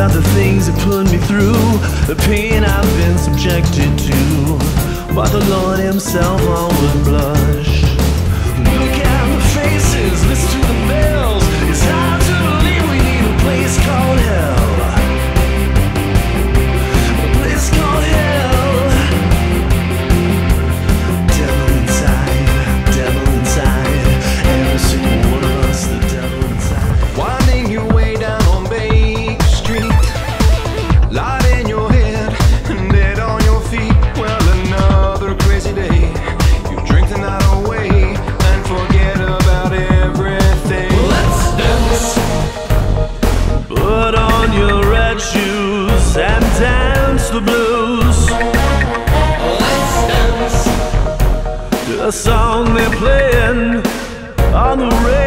about the things that put me through, the pain I've been subjected to. But the Lord himself all would blush. Look at the faces, listen to the bells. It's hard to believe we need a place called hell. A place called hell. Devil inside, devil inside. Every single one of us, the devil inside. Winding your way down on Baker Street, light in your head and dead on your feet. Well, another crazy day. You drink the night away and forget about everything. Let's dance. Put on your red shoes and dance the blues. Let's dance. The song they're playing on the radio.